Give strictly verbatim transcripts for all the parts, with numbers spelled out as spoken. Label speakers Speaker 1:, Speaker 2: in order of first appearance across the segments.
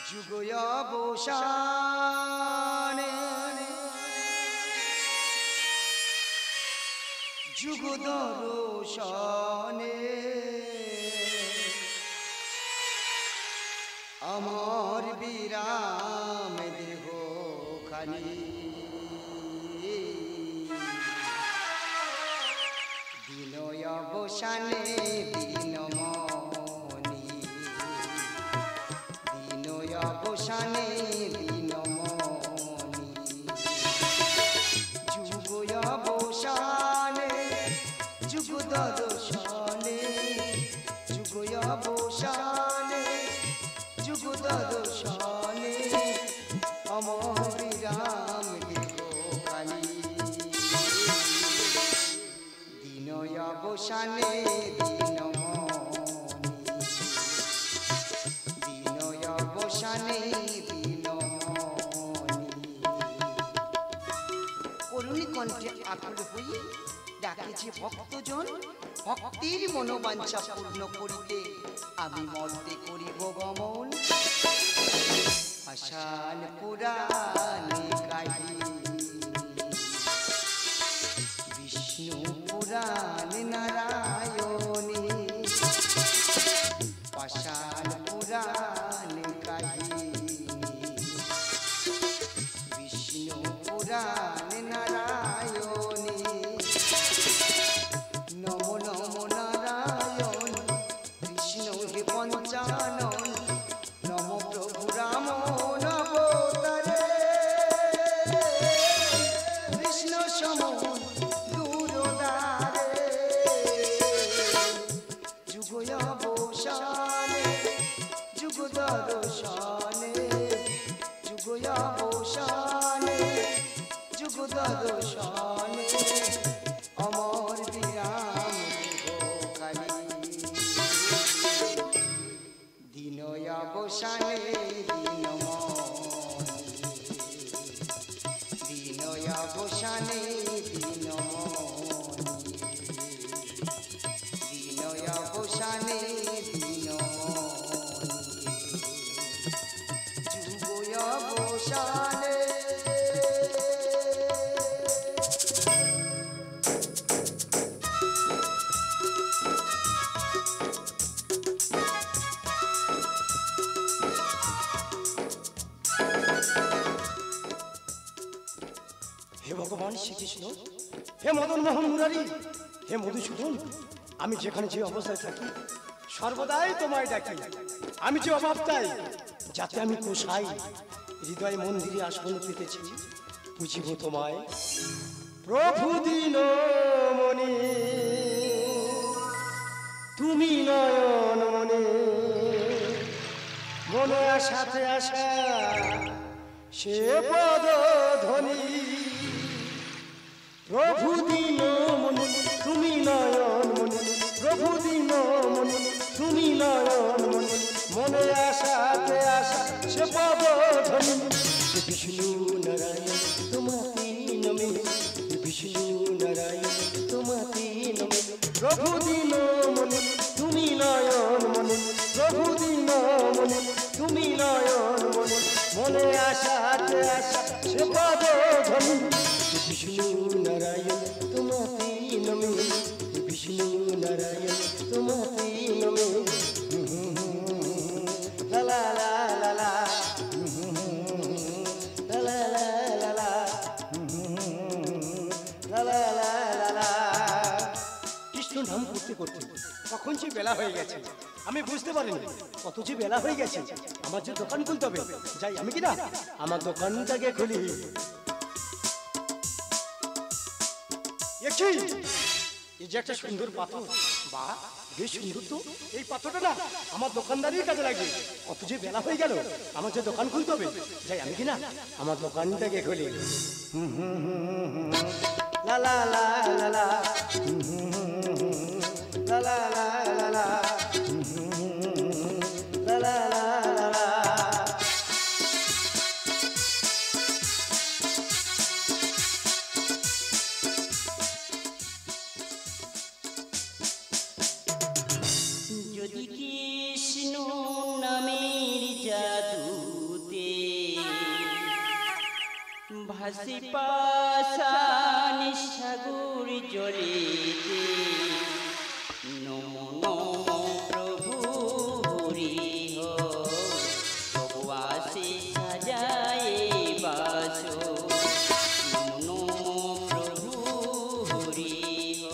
Speaker 1: যুগ অবসানে যুগ দর্শনে আমার বিরাম দেহ খানি দিন অবসানে দিনমণি দিন অবসানে দিনমণি যুগ অবসানে যুগ দর্শনে যুগ অবসানে যুগ দর্শনে অমর বিরাম দেহ খানি দিন অবসানে দিনমণি দিন অবসানে দিনমণি করুণী কণ্ঠে আকুল হয়ে ডাকেছে ভক্তজন ভক্তির মনোবাঞ্ছা পূর্ণ করিতে আমি মর্তে করিব গমন পাষাণ পুরাণে কাহিনী বিষ্ণু পুরাণে নারায়ণী পাষাণ পুরাণে কাহিনী বিষ্ণু পুরাণে নারায়ণী নমো নমো নারায়ণ কৃষ্ণ হে পঞ্চানন নম প্রভু রাম নবতারে কৃষ্ণ সম দূরদারে যুগ অবসানে যুগ দর্শনে যুগ অবসানে যুগ দর্শনে অমর বিরাম খানি দিন অবসানে দিনমণি দিন অবসানে দিনমণি দিন অবসানে দিনমণি যুগ অবসানে
Speaker 2: হে ভগবান শ্রীকৃষ্ণ হে মদন মোহন মুরারি হে মধুসূদন আমি যেখানে যে অবস্থায় থাকি সর্বদাই তোমায় ডাকি আমি যে অভাব চাই যাতে আমি কোষাই হৃদয় মন্দিরে আসন পেতেছি বুঝিব তোমায় প্রভু দিনমণি তুমি নয়ন মনে মনে আশাতে আশা সে পদ ধ্বনি প্রভু দিনমণি তুমি নয়ন মনি প্রভু দিনমণি তুমি নয়ন মনি মনে আশাতে আশা সে পদ ধ্বনি বিষ্ণু নারায়ণ তোমাতে নমে বিষ্ণু নারায়ণ তোমাতে নমে প্রভু দিনমণি তুমি নয়ন মনি প্রভু দিনমণি তুমি নয়ন মনি মনে আশাতে আশা সে পদ ধ্বনি বিষ্ণু নারায়ণ তোমাতে নমে বিষ্ণু নারায়ণ তোমাতে নমে লা লা লা লা লা লা লা লা লা লা লা লা লা কৃষ্ণ নাম করতে করতে কখন যে বেলা হয়ে গেছে আমি বুঝতে পারিনি কত যে বেলা হয়ে গেছে আমার যে দোকান খুলতে হবে যাই আমি কিনা আমার দোকানটাকে খুলি এই যে একটা সুন্দর পাথর বা বেশ সুন্দর তো এই পাথরটা না আমার দোকানদারির কাজে লাগবে কত যে বেলা হয়ে গেল আমার যে দোকান খুলতে হবে যাই আমি কিনা আমার দোকানটাকে খুলি লা লা লা লা লা লা লা লা লা লা লা লা লা
Speaker 3: যদি কৃষ্ণ নামের জাদু ভাসি পাশান সাগর জলেতে নমো নমো প্রভু হরি হো তবু আসে সাজায়ে বাসো নমো নমো প্রভু হরি হো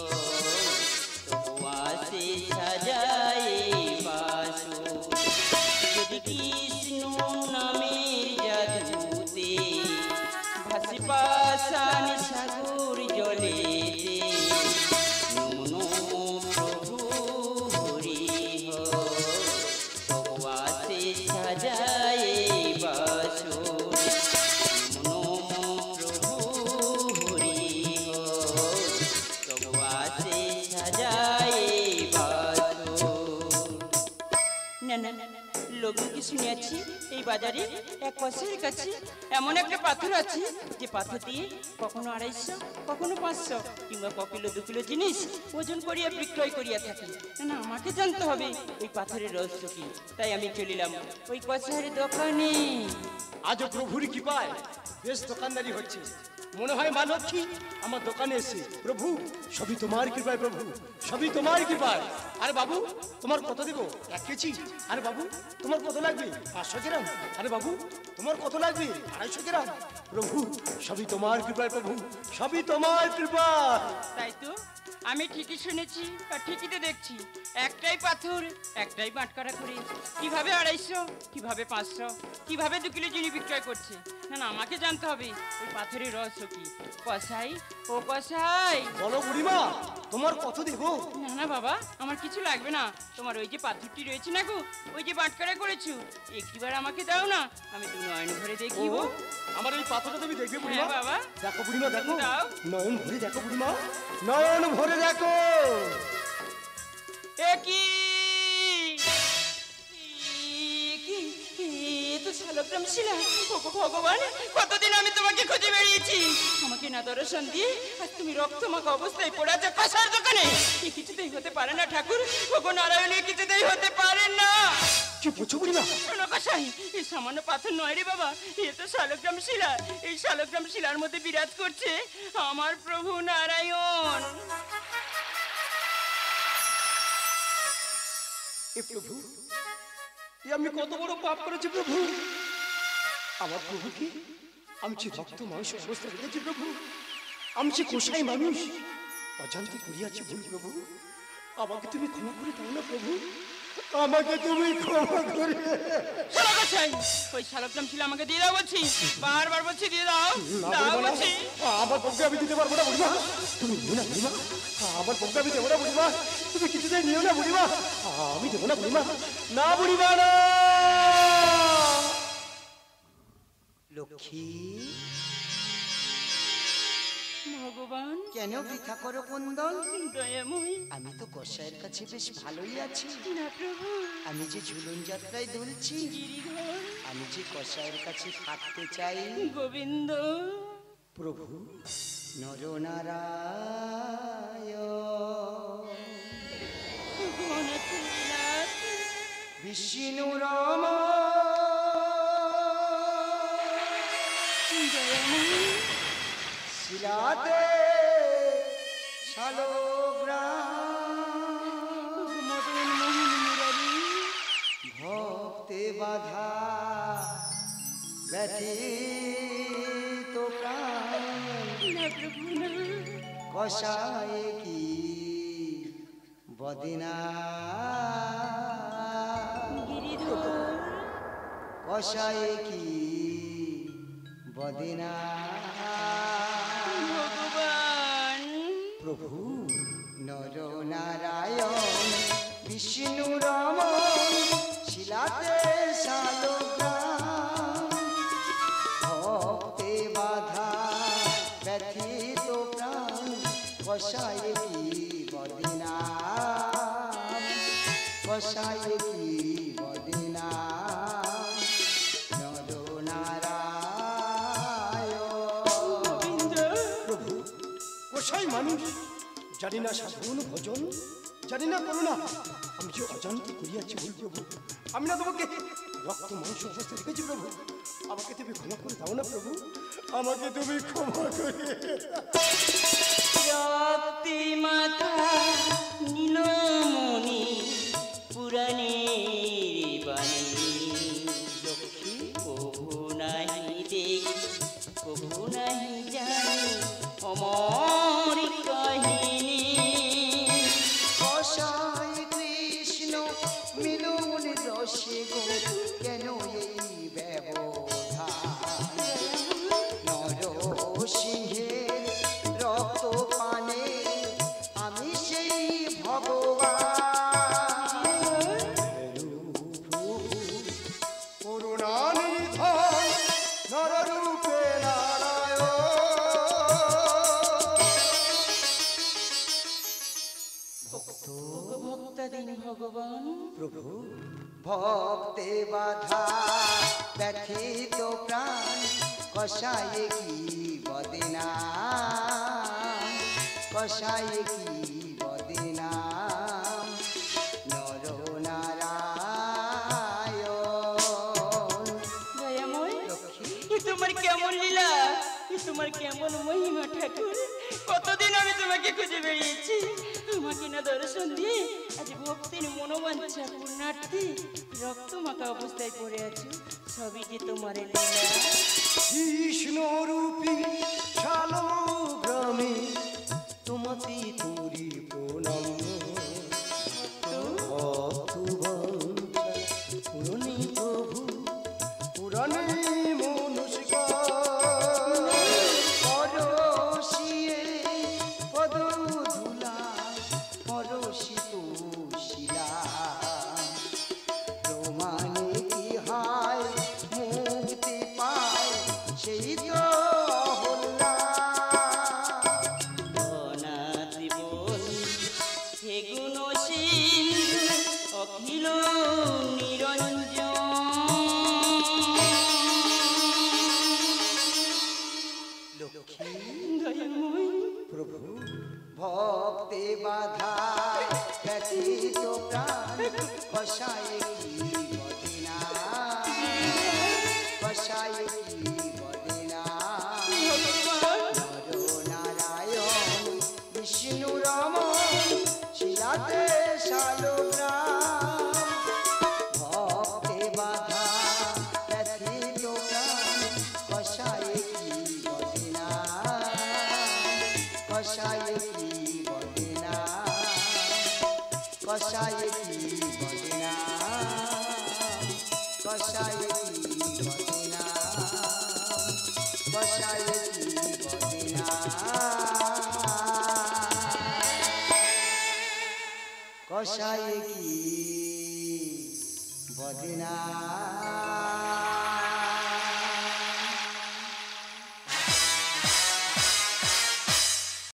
Speaker 3: তবু আসে সাজায়ে বাসো যদি কৃষ্ণ নামের জাদুতে ভাসি পাশান সাগর জলেতে নমো নমো প্রভু হরি হো তবু আসে সাজায়ে বাসো নমো নমো প্রভু হরি হো তবু আসে সাজায়ে বাসো। না না না লোককে শুনিয়াছি এই বাজারে এক কষাইয়ের কাছে এমন একটা পাথর আছে যে পাথর দিয়ে কখনো আড়াইশো কখনো পাঁচশো কিংবা ক কিলো দু কিলো জিনিস ওজন করিয়া বিক্রয় করিয়া থাকে। না না আমাকে জানতে হবে ওই পাথরের রহস্য কি। তাই আমি চলিলাম ওই কষাইয়ের দোকানে।
Speaker 2: আজও প্রভুর কৃপায় বেশ দোকানদারি হচ্ছে। মনে হয় মা লক্ষ্মী আমার দোকানে এসে। প্রভু সবই তোমার কৃপায়, প্রভু সবই তোমার কৃপায়। আরে বাবু তোমার কত দেব? এক কেজি। আরে বাবু তোমার কত লাগবে? পাঁচশো গ্রাম। আরে বাবু তোমার কত লাগবে? আড়াইশো গ্রাম। প্রভু সবই তোমার কৃপায়, প্রভু সবই তোমার কৃপায়।
Speaker 3: তাই তো আমি ঠিকই শুনেছি আর ঠিকই তো দেখছি। একটাই পাথর একটাই বাটকারা করে কিভাবে আড়াইশো কিভাবে পাঁচশো কিভাবে দু কিলো জিনিস বিক্রয় করছে। না না আমাকে জানতে হবে ওই পাথরের রহস্য কি। কসাই ও কসাই
Speaker 2: বলো বুড়িমা তোমার কত দেব?
Speaker 3: না না বাবা আমার কিছু লাগবে না। তোমার ওই যে পাথরটি রয়েছে না গো ওই যে বাটকারা করেছো একটিবার আমাকে দাও না, আমি তো নয়ন ভরে দেখিব।
Speaker 2: আমার ওই পাথরটা তুমি দেখবে বুড়িমা?
Speaker 3: হ্যাঁ বাবা
Speaker 2: দেখো বুড়িমা দেখো,
Speaker 3: দাও।
Speaker 2: নয়ন ভরে দেখো বুড়িমা, নয়ন ভরে দেখো।
Speaker 3: এ কি কি এ তো শালগ্রাম শিলা। ওগো ভগবান কতদিন আমি তোমাকে খুঁজে বেরিয়েছি, আমাকে না দর্শন দিয়ে আর তুমি রক্তমাখা অবস্থায় পড়ে আছো কষার দোকানে। এ কিছুতেই হতে পারে না ঠাকুর, ওগো নারায়ণ এ কিছুতেই হতে পারে না।
Speaker 2: কি বলছো বুড়িমা?
Speaker 3: শোনো কষাই এই সামান্য পাথর নয় রে বাবা, এ তো শালগ্রাম শিলা। এই শালগ্রাম শিলার মধ্যে বিরাজ করছে আমার প্রভু নারায়ণ।
Speaker 2: এ প্রভু এ আমি কত বড় পাপ করেছি প্রভু। আমার প্রভুকে আমি যে রক্ত মাংস অবস্থা রেখেছি প্রভু, আমি যে কষাই মানুষ অজান্তে করিয়াছি ভুল প্রভু, আমাকে তুমি ক্ষমা করে দাও না প্রভু, আমাকে তুমি ক্ষমা করে।
Speaker 3: ওই শালগ্রাম শিলা আমাকে দিয়ে দাও বলছি, বারবার বলছি দিয়ে দাও দাও বলছি।
Speaker 2: আমার পক্ষে আমি দিতে পারবো না বুড়িমা, তুমি নিও না বুড়িমা, আমার পক্ষে আমি দেবো না বুড়িমা, তুমি কিছুতেই নিও না বুড়িমা, আমি দেবো না বুড়িমা, না বুড়িমা না।
Speaker 1: লক্ষ্মী
Speaker 3: ভগবান
Speaker 1: কেন বৃথা করো কুন্দল?
Speaker 3: দয়াময়
Speaker 1: আমি তো কসাইয়ের কাছে বেশ ভালোই আছি।
Speaker 3: না প্রভু
Speaker 1: আমি যে ঝুলন যাত্রায় দুলছি,
Speaker 3: গিরিধর
Speaker 1: আমি যে কসাইয়ের কাছে থাকতে চাই।
Speaker 3: গোবিন্দ
Speaker 2: প্রভু
Speaker 1: নরনারায়ণ
Speaker 3: অনাথ লীলাথ
Speaker 1: বিষ্ণু রম
Speaker 3: দয়াময়
Speaker 1: শিলাতে শালগ্রাম
Speaker 3: মদন মোহন মুরারি
Speaker 1: ভক্তে বাধা ব্যথিত প্রাণ
Speaker 3: না প্রভু না
Speaker 1: কষায় কি বদিনা
Speaker 3: গিরিধর
Speaker 1: কষায় কি বদিনা
Speaker 3: ভগবান
Speaker 2: প্রভু
Speaker 1: নরনারায়ণ বিষ্ণু রমণ শিলাতে শালগ্রাম ভক্তে বাধা ব্যথিত প্রাণ কষায় কি বদিনা কষায় কি বদিনা নরনারায়ণ।
Speaker 2: প্রভু কষাই মানুষ, জানি না সাধন ভজন, জানি না করুণা, আমি যে অজান্তে করিয়াছি ভুল প্রভু, আমি না তোমাকে রক্ত মাংস অবস্থা রেখেছি প্রভু, আমাকে তুমি ক্ষমা করে দাও না প্রভু, আমাকে তুমি ক্ষমা করে।
Speaker 3: রক্তি মাথা নীলমণি পুরাণের বাণী, লক্ষ্মী কভু নাহি দেখি কভু নাহি জানি অমর কাহিনী।
Speaker 1: কসাই কৃষ্ণ মিলন রসে গো কেন এই ব্যবধান, নরসিংহের রক্ত পানে আমি সেই ভগবান।
Speaker 2: করুণানিধান নররূপে নারায়ণ,
Speaker 3: ভক্তাধীন ভগবান
Speaker 2: প্রভু
Speaker 1: ভক্তে বাধা ব্যথিত প্রাণ কসায়ে কি বদিনা, কসায়ে কি বদিনা নর নারায়ণ।
Speaker 3: দয়াময়,
Speaker 1: লক্ষ্মী
Speaker 3: এ তোমার কেমন লীলা, এ তোমার কেমন মহিমা ঠাকুর। কতদিন আমি তোমাকে খুঁজে বেরিয়েছি, আমাকে না দর্শন দিয়ে আজ ভক্তির মনোবাঞ্ছা পূর্ণার্থী রক্ত মাখা অবস্থায় পড়ে আছো, সবই যে তোমার লীলা।
Speaker 2: কৃষ্ণ রূপী শালগ্রামে তোমাতে করি প্রণাম, ভক্তবাঞ্ছা পূরণে প্রভু পুরাণে মনুষ্যকার।
Speaker 1: পরশিয়ে পদধূলা পরশিত শিলা, প্রমাণে কি হয় মুক্তি পায় সেই তো হল্লা।
Speaker 3: জীবন হে গুণ সিন্ধু অখিল নিরঞ্জন,
Speaker 1: লক্ষ্মী
Speaker 3: দয়াময়
Speaker 2: প্রভু
Speaker 1: ভক্তে বাধা ব্যথিত প্রাণ কসায়ে কি বদিনা, কসায়ে কি বদিনা
Speaker 3: ভগবান
Speaker 1: নর নারায়ণ বিষ্ণু রমণ শিলাতে শালগ্রাম। ভক্তে বাধা ব্যথিত প্রাণ কসায়ে কি বদিনা, কসায়ে কি বদিনা, কসায়ে কি বদিনা, কসায়ে কি বদিনা, কসায়ে কি বদিনা, কসায়ে কি বদিনা।